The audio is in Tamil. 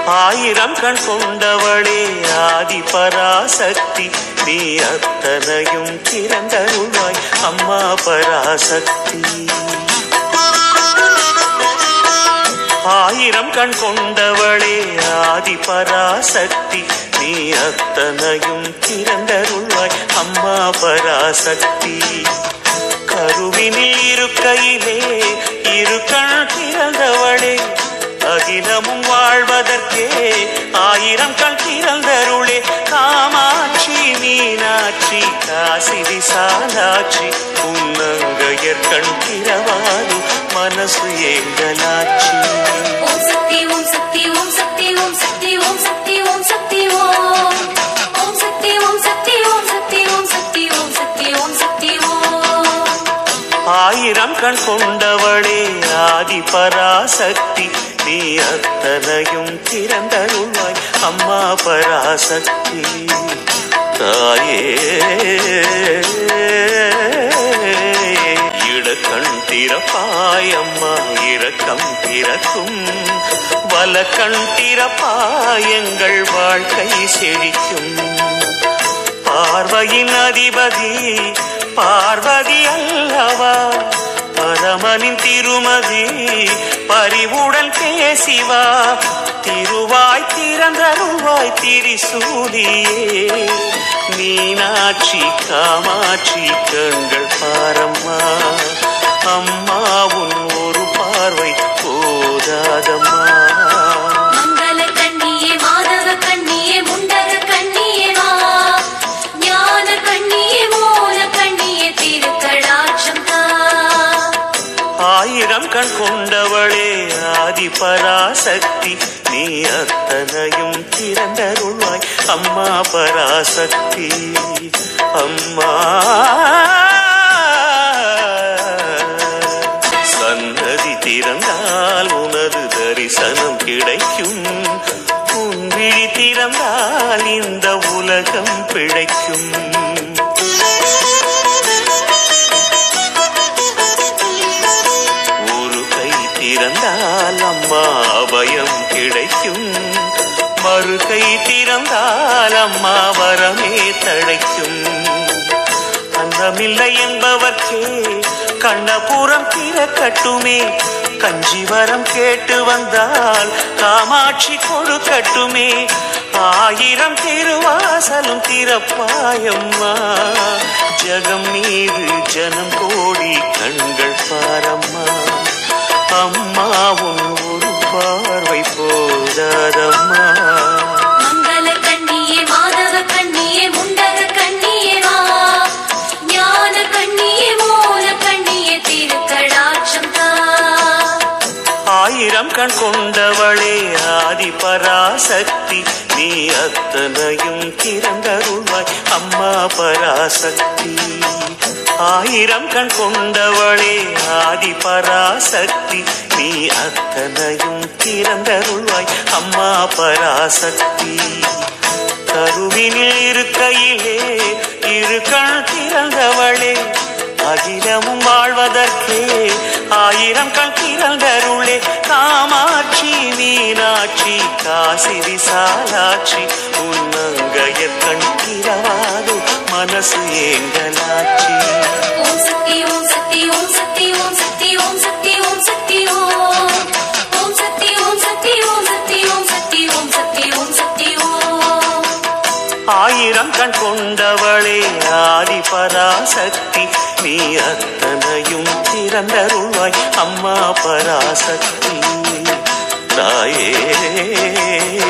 ஆயிரம் கண் கொண்டவளே ஆதி பராசக்தி நீ அத்தனையும் திறந்தருள்வாய் அம்மா பராசக்தி. ஆயிரம் கண் கொண்டவளே ஆதி பராசக்தி நீ அத்தனையும் திறந்தருள்வாய் அம்மா பராசக்தி. கருவினில் இருக்கையிலே இரு கண் திறந்தவளே அகிலமும் வாழ்வதற்கே ஆயிரம் கண் திறந்தருளே காமாட்சி மீனாட்சி காசி விசாலாட்சி உன்னங்கையர் கண் திறவாது மனசு எங்களாட்சி. ஓம் சக்தி ஓம் சக்தி ஓம் சக்தி ஓம் சக்தி ஓம் சக்தி ஓம் சக்தி ஓம் ஓம் சக்தி ஓம் சக்தி ஓம் சக்தி ஓம் சக்தி ஓம் சக்தி ஓம் சக்தி ஓம். ஆயிரம் கண் கொண்டவளே ஆதி பராசக்தி நீ அத்தனையும் திறந்தருள்வாய் அம்மா பராசக்தி. தாயே இடக்கண் திறப்பாய் அம்மா இரக்கம் திறக்கும் வலக்கண் திறப்பாய் எங்கள் வாழ்க்கை செழிக்கும். பார்வையின் அதிபதி பார்வதி அல்லவா பரமனின் திருமதி பரிவுடன் பேசிவா திருவாய் திறந்தருவாய் திரிசூலியே மீனாட்சி காமாட்சி கண்கள் பாரம்மா அம்மா உன் ஒரு பார்வை போதாதம்மா. மங்கள கண்ணியே மாதவ கண்ணியே முண்டக கண்ணியே வா ஞான கண்ணியே மூல கண்ணியே திருக்கடாட்சம் தா. ஆயிரம் கண் கொண்டவளே ஆதி பராசக்தி நீ அத்தனையும் திறந்தருள்வாய் அம்மா பராசக்தி. அம்மா சன்னதி திறந்தால் உனது தரிசனம் கிடைக்கும் உன் விழி திறந்தால் இந்த உலகம் பிழைக்கும். திறந்தால் அம்மா அபயம் கிடைக்கும் மறுகை திறந்தால் அம்மா வரமே தழைக்கும். அந்தமில்லை என்பவர்க்கே கண்ணபுரம் திறக்கட்டுமே கஞ்சிவரம் கேட்டு வந்தால் காமாட்சி கொடுக்கட்டுமே. ஆயிரம் திருவாசலும் திறப்பாயம்மா ஜகம் மீது ஜனம் கோடி கண்கள் பாரம்மா அம்மா உன் ஒரு பார்வை போதாதம்மா. மங்கள கண்ணியே மாதவ கண்ணியே முண்டக கண்ணியே வா ஞான கண்ணியே மூல கண்ணியே திருக்கடாட்சம் தா. ஆயிரம் கண் கொண்டவளே ஆதி பராசக்தி நீ அத்தனையும் திறந்தருள்வாய் அம்மா பராசக்தி. ஆயிரம் கண் கொண்டவளே ஆதி பராசக்தி நீ அத்தனையும் திறந்தருள்வாய் அம்மா பராசக்தி. கருவினில் இருக்கையிலே இரு கண் திறந்தவளே அகிலமும் வாழ்வதற்கே ஆயிரம் கண் திறந்தருளே காமாட்சி மீனாட்சி காசி விசாலாட்சி உன்னங்கையர் கண் திறவாது மனசு எங்களாட்சி. ஓம் சக்தி ஓம் சக்தி ஓம் சக்தி ஓம் சக்தி ஓம் சக்தி ஓம் சக்தி ஓம் ஓம் சக்தி ஓம் சக்தி ஓம் சக்தி ஓம் சக்தி ஓம் சக்தி ஓம் சக்தி ஓம். ஆயிரம் கண் கொண்டவளே ஆதி பராசக்தி நீ அத்தனையும் திறந்தருள்வாய் அம்மா பராசக்தி. தாயே